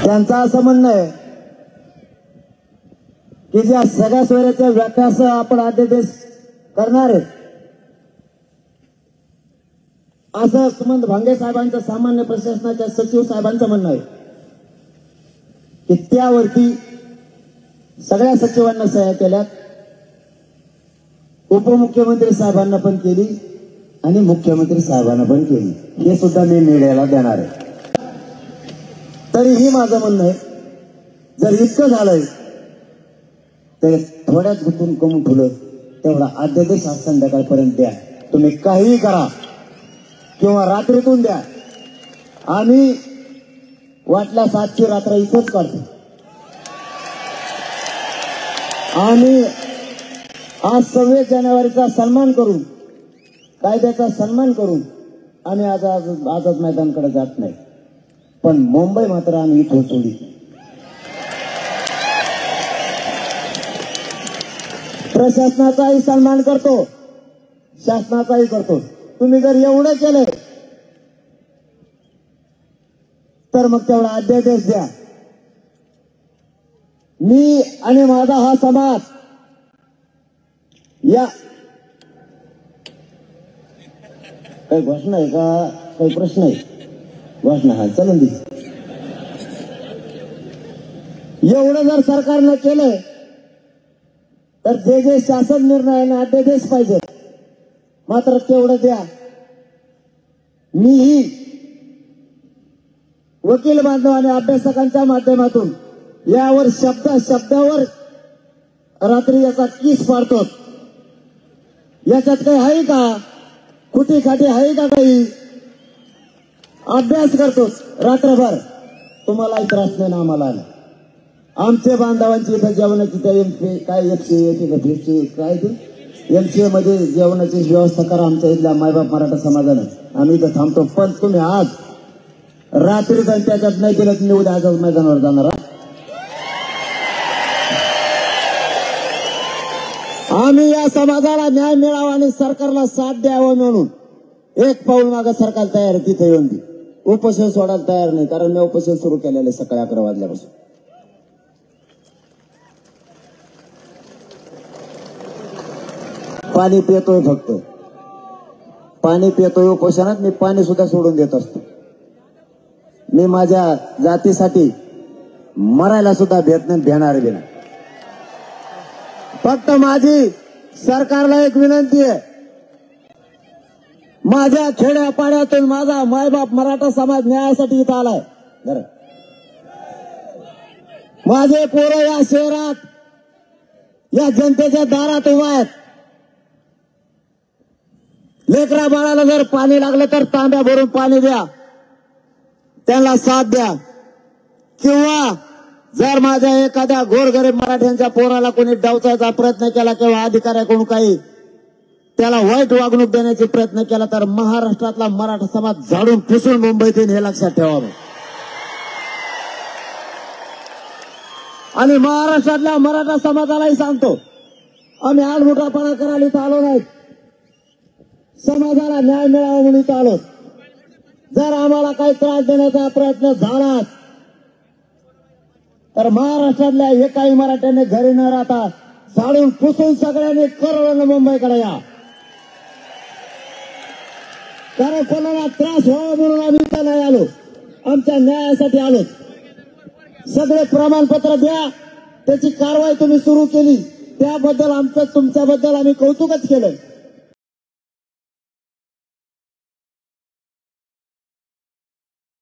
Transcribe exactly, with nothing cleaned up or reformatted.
त्यांचं असं म्हणणं आहे की ज्या सगळ्या सोयऱ्याच्या व्याख्यासह आपण अध्यादेश करणार आहे, असं सुमंत भांगे साहेबांचं, सामान्य प्रशासनाच्या सचिव साहेबांचं म्हणणं आहे की त्यावरती सगळ्या सचिवांना सह्या केल्यात, उपमुख्यमंत्री साहेबांना पण केली आणि मुख्यमंत्री साहेबांना पण केली. हे सुद्धा मी मीडियाला देणार आहे. तरीही माझं म्हणणं आहे, जर इतकं झालंय तर थोड्याच गुंतून कमून ठेवलं तेवढा अध्यादेश आज संध्याकाळपर्यंत द्या. तुम्ही काहीही करा किंवा रात्रीतून द्या, आम्ही वाटल्या सातची रात्र इथंच काढतो. आम्ही आज सव्वीस जानेवारीचा सन्मान करून, कायद्याचा सन्मान करून आम्ही आज आझाद मैदानकडे जात नाही, पण मुंबई मात्र आम्ही इथं सोडी. प्रशासनाचाही सन्मान करतो, शासनाचाही करतो. तुम्ही जर एवढं केलं तर मग तेवढा अध्यादेश द्या. मी आणि माझा हा समाज या काही घोषणा आहे का, काही प्रश्न आहे? घोषणा हा चलन दे. एवढं जर सरकारनं केलं तर जे जे शासन निर्णयाने अध्यादेश पाहिजे मात्र तेवढं द्या. मीही वकील बांधव आणि अभ्यासकांच्या माध्यमातून यावर शब्द शब्दावर रात्री याचा किस पाडतो. याच्यात काही आहे का, कुठे खाटी आहे का? काही अभ्यास करतो रात्रभर. तुम्हालाही त्रास नाही ना आम्हाला. आमच्या बांधवांची इथं जेवणाची त्या एमसी काय एफसी काय ते एमसीए मध्ये जेवणाची व्यवस्था करा आमच्या इथल्या मायबाप मराठा समाजानं. आम्ही इथं थांबतो, पण तुम्ही आज रात्री पण त्याच्यात नाही केलं तुम्ही उद्या आझाद मैदानावर जाणार. आम्ही या समाजाला न्याय मिळावा आणि सरकारला साथ द्यावं म्हणून एक पाऊल मागे सरकार तयार आहे. तिथे येऊन उपोषण सोडायला तयार नाही, कारण मी उपोषण सुरू केलेले सकाळी अकरा वाजल्यापासून. पाणी पितोय, फक्त पाणी पितोय. उपोषणात मी पाणी सुद्धा सोडून देत असतो. मी माझ्या जातीसाठी मरायला सुद्धा भेट नाही, भेणार बी नाही. फक्त माझी सरकारला एक विनंती आहे, माझ्या खेड्यापाड्यातून माझा मायबाप मराठा समाज न्यायासाठी इथं आलाय. बरं, माझे पोरं या शहरात या जनतेच्या दारात उभा आहेत. लेकरा बाळाला जर पाणी लागलं तर तांब्या भरून पाणी द्या, त्यांना साथ द्या. किंवा जर माझ्या एखाद्या गोरगरीब मराठ्यांच्या पोराला कोणी डावचायचा प्रयत्न केला किंवा अधिकाऱ्याकडून काही त्याला वाईट वागणूक देण्याचा प्रयत्न केला तर महाराष्ट्रातला मराठा समाज झाडून पुसून मुंबईत येईल, हे लक्षात ठेवावं. आणि महाराष्ट्रातल्या मराठा समाजालाही सांगतो, आम्ही आडमुठापणा करायला इथं आलो नाहीत, समाजाला न्याय मिळावा म्हणून इथं आलो. जर आम्हाला काही त्रास देण्याचा प्रयत्न झाला तर महाराष्ट्रातल्या एकाही मराठ्याने घरी न राहता झाडून पुसून सगळ्यांनी करोडोनं मुंबईकडे या. कारण कोणाला त्रास व्हावा म्हणून आम्ही इथं नाही आलो, आमच्या न्यायासाठी आलो. सगळे प्रमाणपत्र द्या, त्याची कारवाई तुम्ही सुरू केली त्याबद्दल आमचं तुमच्याबद्दल आम्ही कौतुकच केलं.